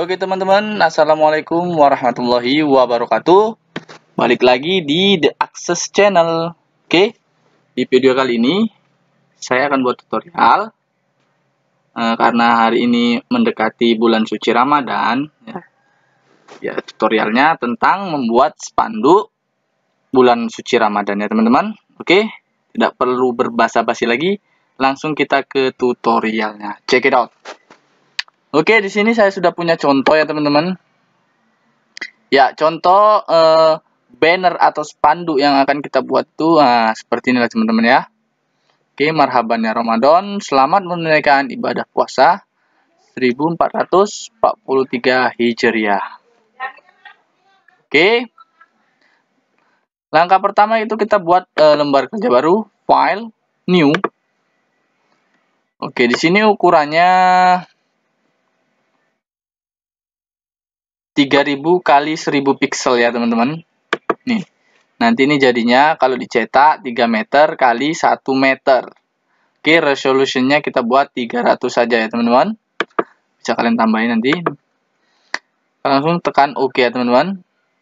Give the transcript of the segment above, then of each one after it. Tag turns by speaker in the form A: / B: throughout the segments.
A: Oke teman-teman, Assalamualaikum warahmatullahi wabarakatuh. Balik lagi di The Access Channel. Oke, di video kali ini saya akan buat tutorial karena hari ini mendekati bulan suci Ramadan. Ya, tutorialnya tentang membuat spanduk bulan suci Ramadan ya teman-teman. Oke, tidak perlu berbasa-basi lagi, langsung kita ke tutorialnya. Check it out. Oke, di sini saya sudah punya contoh ya teman-teman. Ya, contoh banner atau spanduk yang akan kita buat tuh seperti inilah teman-teman ya. Oke, marhaban ya Ramadan, selamat menunaikan ibadah puasa 1443 Hijriah. Oke. Langkah pertama itu kita buat lembar kerja baru, file, new. Oke, di sini ukurannya 3000 kali 1000 pixel ya teman-teman. Nih. Nanti ini jadinya kalau dicetak 3 meter kali 1 meter. Oke, resolutionnya kita buat 300 saja ya teman-teman. Bisa kalian tambahin nanti. Langsung tekan OK ya teman-teman.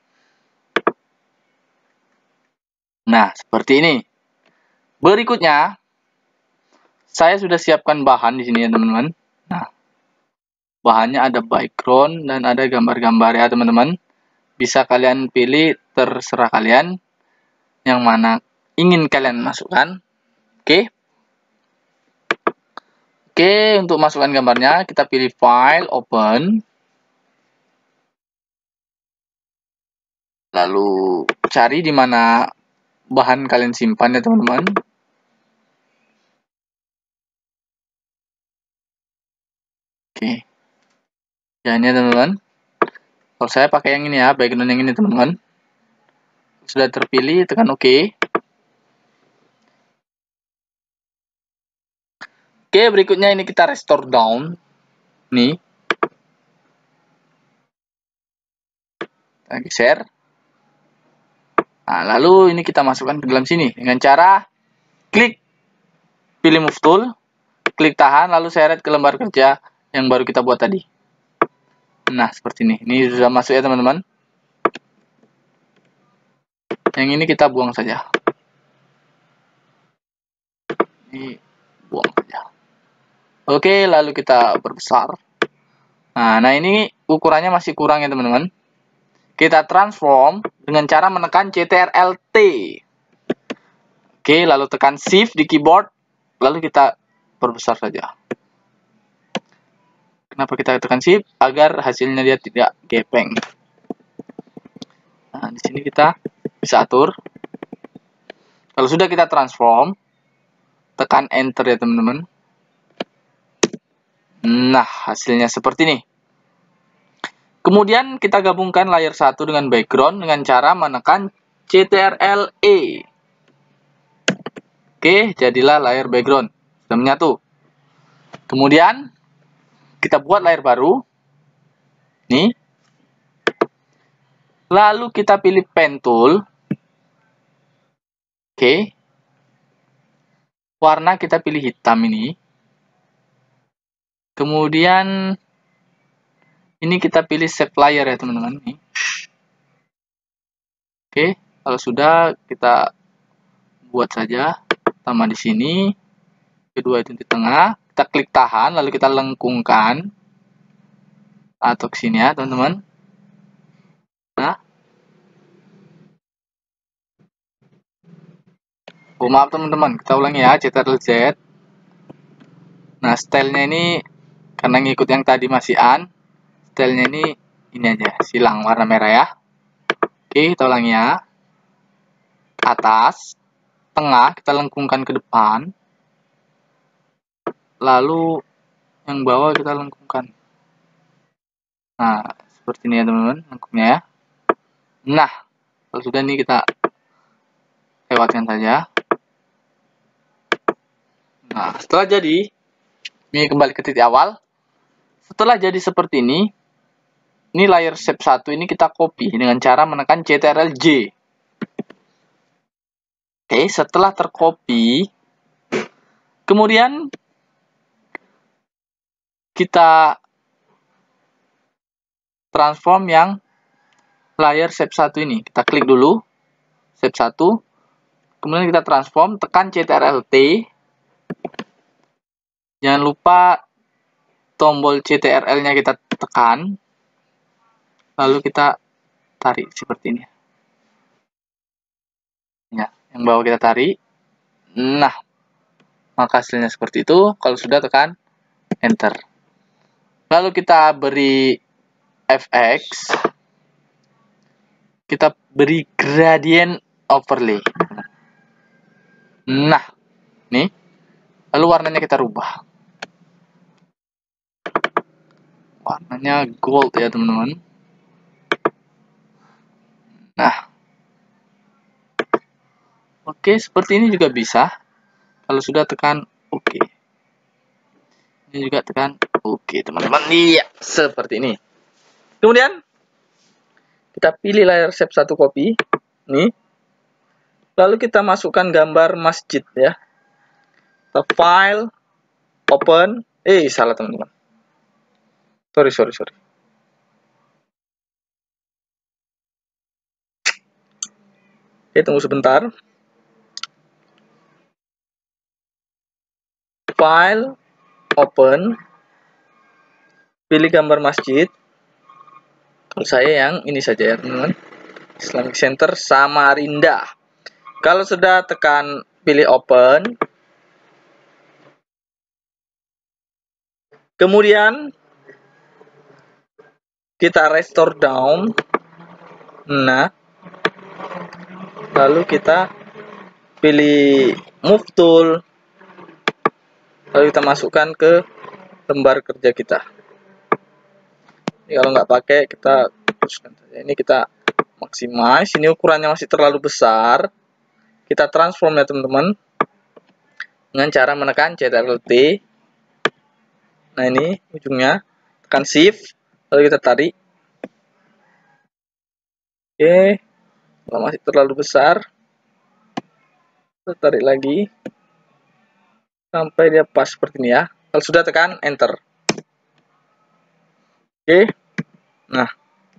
A: Nah, seperti ini. Berikutnya, saya sudah siapkan bahan di sini ya teman-teman. Nah, bahannya ada background dan ada gambar-gambar ya teman-teman. Bisa kalian pilih, terserah kalian yang mana ingin kalian masukkan. Oke. Oke, untuk masukkan gambarnya kita pilih file, open. Lalu cari di mana bahan kalian simpan ya teman-teman. Oke. Ya ini ya teman-teman. Kalau saya pakai yang ini ya, background yang ini teman-teman. Sudah terpilih, tekan OK. Oke, berikutnya ini kita restore down. Nih. Kita geser. Nah, lalu ini kita masukkan ke dalam sini dengan cara klik pilih move tool, klik tahan, lalu seret ke lembar kerja yang baru kita buat tadi. Nah, seperti ini. Ini sudah masuk ya teman-teman. Yang ini kita buang saja. Ini buang saja. Oke, lalu kita perbesar. Nah, ini ukurannya masih kurang ya teman-teman. Kita transform dengan cara menekan CTRL-T. Oke, lalu tekan Shift di keyboard, lalu kita perbesar saja. Kenapa kita tekan Shift? Agar hasilnya dia tidak gepeng. Nah, di sini kita bisa atur. Kalau sudah kita transform, tekan Enter ya teman-teman. Nah, hasilnya seperti ini. Kemudian kita gabungkan layer 1 dengan background dengan cara menekan CTRL-E. Oke, jadilah layer background. Sudah menyatu. Kemudian kita buat layer baru. Nih. Lalu kita pilih pen tool. Oke. Warna kita pilih hitam ini. Kemudian ini kita pilih save layer ya teman-teman. Oke, kalau sudah kita buat saja. Pertama di sini, kedua itu di tengah. Kita klik tahan, lalu kita lengkungkan atau ke sini ya teman-teman. Nah, maaf teman-teman, kita ulangi ya, CTRL-Z. Nah, stylenya ini karena ngikut yang tadi masih stylenya ini aja, silang warna merah ya. Oke, kita ulangi ya. Atas, tengah kita lengkungkan ke depan. Lalu yang bawah kita lengkungkan. Nah, seperti ini ya teman-teman, lengkungnya ya. Nah, kalau sudah ini kita lewatkan saja. Nah, setelah jadi, ini kembali ke titik awal. Setelah jadi seperti ini layer shape 1 ini kita copy dengan cara menekan CTRL-J. Oke, setelah tercopy, kemudian kita transform yang layar shape 1 ini. Kita klik dulu shape 1. Kemudian kita transform, tekan Ctrl+T. Jangan lupa tombol Ctrl-nya kita tekan. Lalu kita tarik seperti ini. Ya, yang bawah kita tarik. Nah, maka hasilnya seperti itu. Kalau sudah, tekan enter. Lalu kita beri FX. Kita beri gradient overlay. Nah, nih. Lalu warnanya kita rubah. Warnanya gold ya, teman-teman. Nah. Oke, seperti ini juga bisa. Kalau sudah, tekan OK. Ini juga tekan OK, teman-teman. Iya, seperti ini. Kemudian, kita pilih layar shape 1 copy. Nih. Lalu kita masukkan gambar masjid ya. Kita file, open. Salah teman-teman. Sorry. Oke, tunggu sebentar. File, open. Pilih gambar masjid. Kalau saya yang ini saja ya teman-teman. Islamic Center Samarinda. Kalau sudah, tekan pilih open. Kemudian kita restore down. Nah, lalu kita pilih move tool. Lalu kita masukkan ke lembar kerja kita. Ini kalau nggak pakai, kita hapuskan saja. Ini kita maximize. Ini ukurannya masih terlalu besar. Kita transform ya teman-teman. Dengan cara menekan Ctrl+T. Nah, ini ujungnya. Tekan shift. Lalu kita tarik. Oke. Kalau masih terlalu besar, kita tarik lagi. Sampai dia pas seperti ini ya. Kalau sudah, tekan enter. Oke. Nah.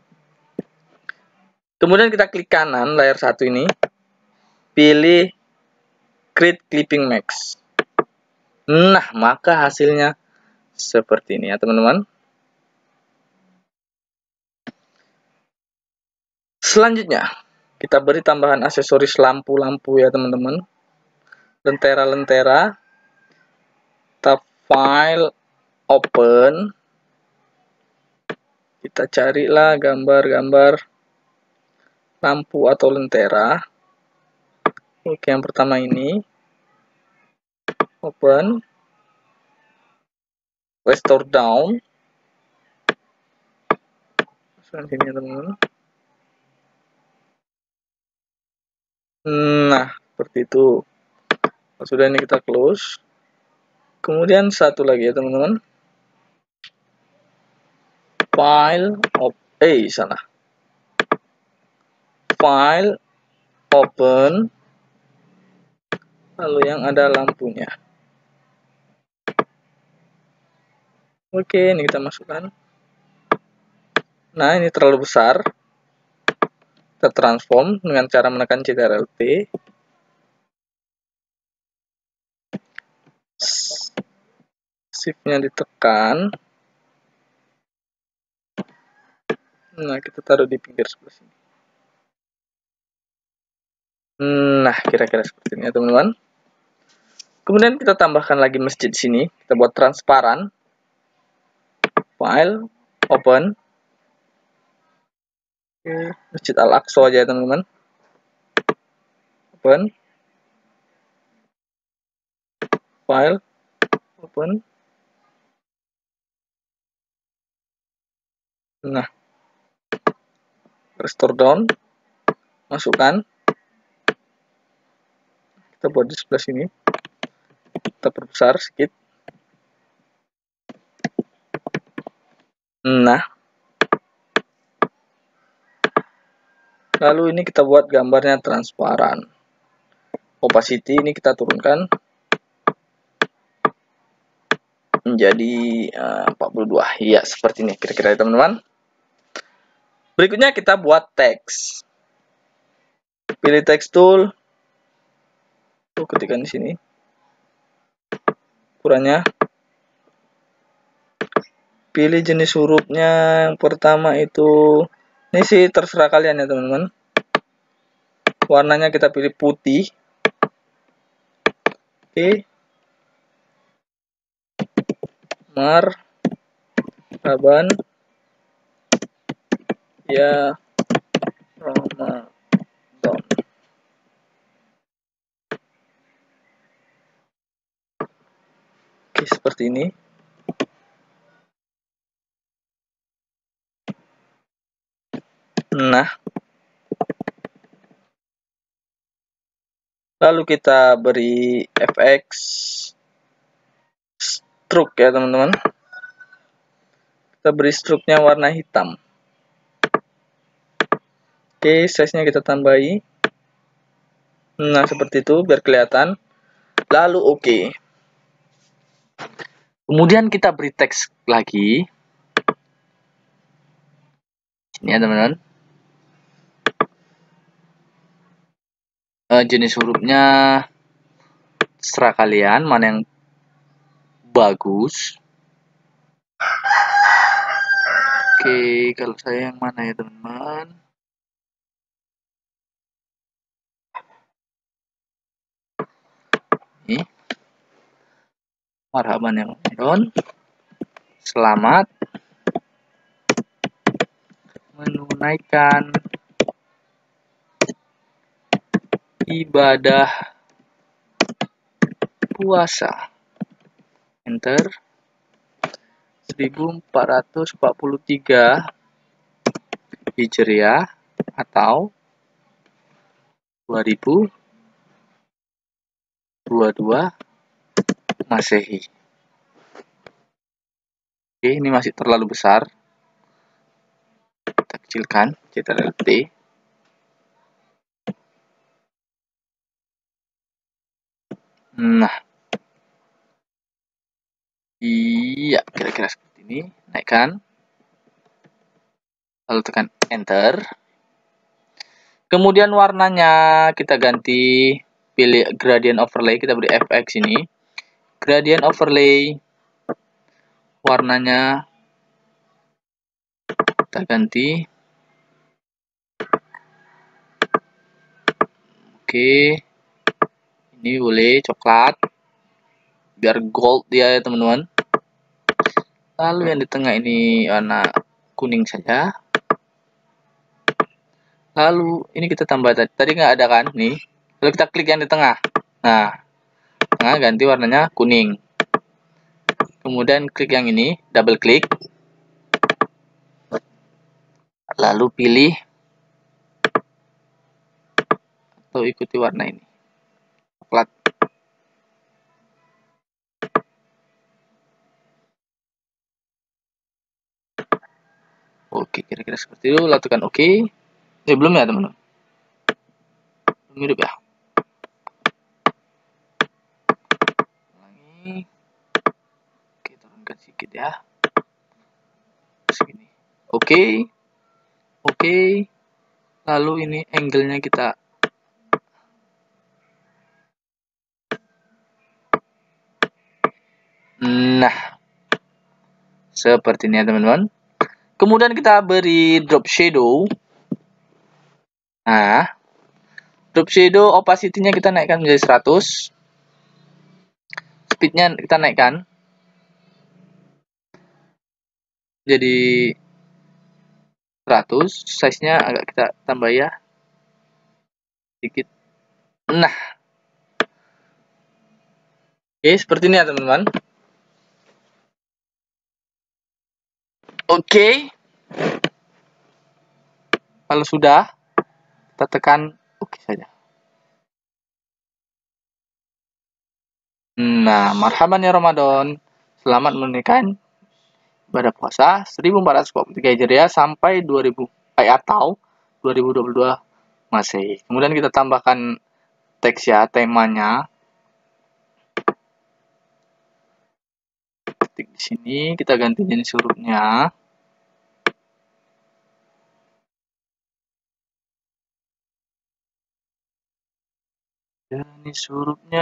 A: Kemudian kita klik kanan layar 1 ini. Pilih Create Clipping Max. Nah, maka hasilnya seperti ini ya teman-teman. Selanjutnya, kita beri tambahan aksesoris lampu-lampu ya teman-teman. Lentera-lentera. Kita file, open. Kita carilah gambar-gambar lampu atau lentera. Oke, yang pertama ini. Open. Restore down. Sini teman-teman. Nah, seperti itu. Sudah, ini kita close. Kemudian satu lagi ya teman-teman. File, salah. File, open. Lalu yang ada lampunya. Oke, ini kita masukkan. Nah, ini terlalu besar. Kita transform dengan cara menekan Ctrl+T. Shift-nya ditekan. Nah, kita taruh di pinggir sebelah sini. Nah, kira-kira seperti ini ya teman-teman. Kemudian kita tambahkan lagi masjid sini. Kita buat transparan. File, open. Oke, Masjid Al-Aqsa aja teman-teman. Open. File, open. Nah, restore down. Masukkan. Kita buat di sebelah sini. Kita perbesar sedikit. Nah, lalu ini kita buat gambarnya transparan. Opacity ini kita turunkan menjadi 42. Iya, seperti ini kira-kira teman-teman. Berikutnya kita buat teks. Pilih text tool. Ketikkan di sini. Ukurannya. Pilih jenis hurufnya. Yang pertama itu, ini sih terserah kalian ya teman-teman. Warnanya kita pilih putih. Oke. Marhaban ya Ramadan. Oke, seperti ini. Nah, lalu kita beri FX stroke ya teman-teman. Kita beri stroke-nya warna hitam. Oke, size-nya kita tambahi. Nah, seperti itu biar kelihatan. Lalu oke. Kemudian kita beri teks lagi. Ini ya teman-teman. Jenis hurufnya terserah kalian mana yang bagus. Oke, kalau saya yang mana ya teman-teman? Ini. Marhaban ya Ramadan. Selamat menunaikan ibadah puasa. Enter. 1443 Hijriah atau 2022 Masehi. Oke, ini masih terlalu besar. Kita kecilkan, Ctrl+T. Nah, iya, kira-kira seperti ini. Naikkan. Lalu tekan Enter. Kemudian warnanya kita ganti, pilih gradient overlay, kita beri FX ini. Gradient overlay, warnanya kita ganti. Oke, ini boleh coklat, biar gold dia ya teman-teman. Lalu yang di tengah ini warna kuning saja. Lalu ini kita tambah tadi nggak ada kan nih. Lalu kita klik yang di tengah. Nah, ganti warnanya kuning. Kemudian klik yang ini, double klik. Lalu pilih atau ikuti warna ini. Coklat. Oke, kira-kira seperti itu. Lalu tekan oke. Belum ya teman-teman. Belum hidup ya. Ulangi. Oke, turunkan sedikit ya. Segini. Oke. Oke. Lalu ini angle-nya kita seperti ini ya teman-teman. Kemudian kita beri drop shadow. Nah, drop shadow opacity-nya kita naikkan menjadi 100. Speed-nya kita naikkan jadi 100. Size-nya agak kita tambah ya. Sedikit. Nah. Oke, seperti ini ya teman-teman. Oke. Kalau sudah, kita tekan oke saja. Nah, marhaban ya Ramadan. Selamat menunaikan ibadah puasa 1443 Hijriah sampai 2000 atau 2022 Masehi. Kemudian kita tambahkan teks ya, temanya. Ketik di sini, kita ganti jenis hurufnya. Dan ini surupnya.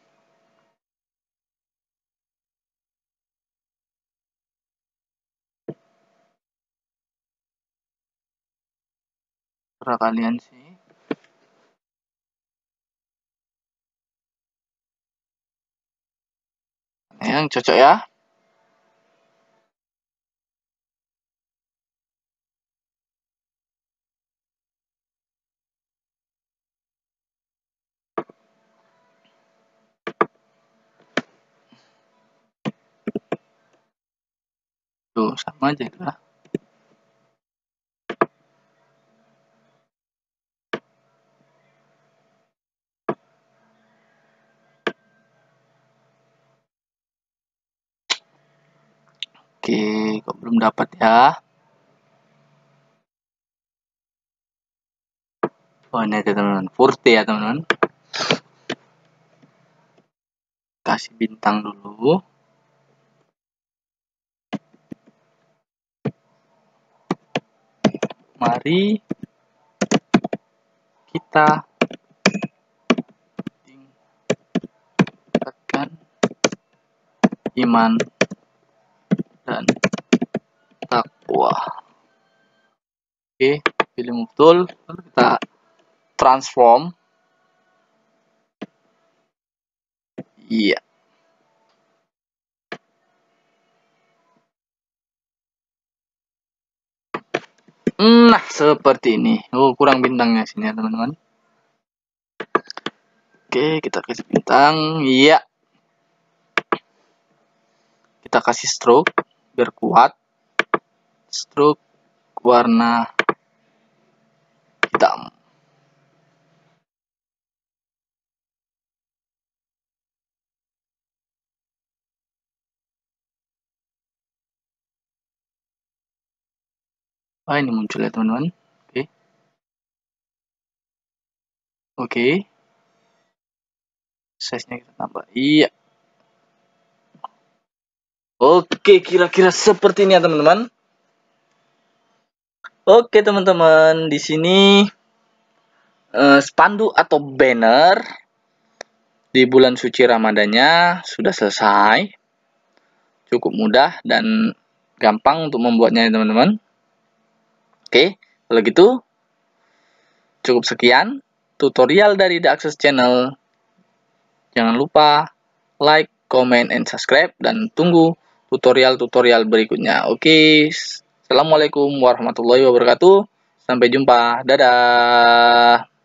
A: Terserah kalian sih. Yang cocok ya. Tuh, sama aja itu lah. Oke, kok belum dapat ya? Oh, ini aja teman-teman. Forte ya teman-teman. Kasih bintang dulu. Mari kita tingkatkan iman dan takwa. Oke, pilih betul. Lalu kita transform. Iya. Nah, seperti ini. Oh, kurang bintangnya sini ya, teman-teman. Oke, kita kasih bintang. Iya. Kita kasih stroke biar kuat. Stroke warna hitam. Wah, ini muncul ya, teman-teman. Oke. Oke. Size-nya kita tambah. Iya. Oke, kira-kira seperti ini ya, teman-teman. Oke, teman-teman. Di sini spanduk atau banner di bulan suci Ramadannya sudah selesai. Cukup mudah dan gampang untuk membuatnya ya, teman-teman. Oke, kalau gitu cukup sekian tutorial dari The Access Channel. Jangan lupa like, comment, and subscribe, dan tunggu tutorial-tutorial berikutnya. Oke, assalamualaikum warahmatullahi wabarakatuh. Sampai jumpa, dadah.